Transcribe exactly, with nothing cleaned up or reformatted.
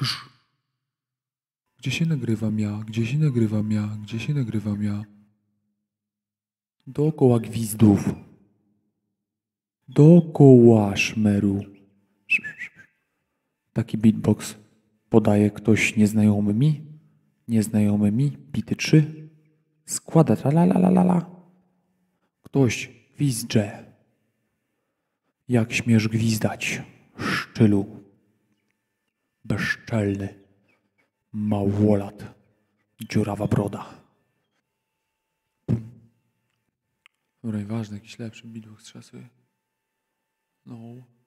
Grz. Gdzie się nagrywam ja? Gdzie się nagrywam ja? Gdzie się nagrywam ja? Dookoła gwizdów. Dookoła szmeru. Taki beatbox podaje ktoś nieznajomy mi. Nieznajomy mi. Bity trzy. Składa tralalalala. Ktoś gwizdże. Jak śmiesz gwizdać, szczylu. Bezczelny. Małolat. Dziurawa broda. Dobra, ważne, jakiś lepszy beatbox trzeba sobie. No.